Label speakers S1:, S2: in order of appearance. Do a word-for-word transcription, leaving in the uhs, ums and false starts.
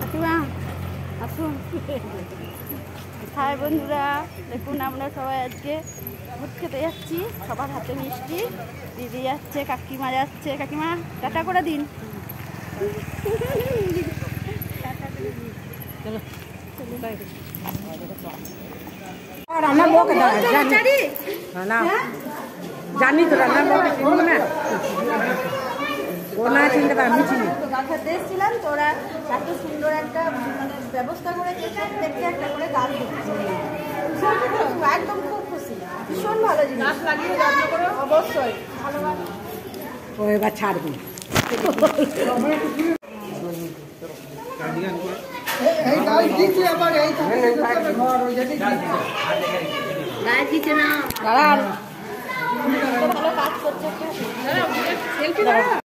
S1: কাকিমা আসুন। হাই বন্ধুরা, দেখুন আমরা সবাই আজকে ভোট খেতে যাচ্ছি। সবার হাতে মিষ্টি, দিদি যাচ্ছে, কাকিমা যাচ্ছে। কাকিমা টাটা করে দিন।
S2: জানি তো রান্না না ও না চিনতে পারে আমি চিনি।
S1: খেতে এসেছিলাম, তো ওরা এত সুন্দর একটা মানে ব্যবস্থা করে দিয়েছে, দেখতে একটা করে গাছ দিচ্ছে। একদম খুব খুশি, ভীষণ ভালো জিনিস। গাছ লাগিয়ে যত্ন করে অবশ্যই ভালোবাসি।
S2: ও এবার ছাড়বি।
S1: গাছ দিচ্ছে না, ভালো কাজ করছে।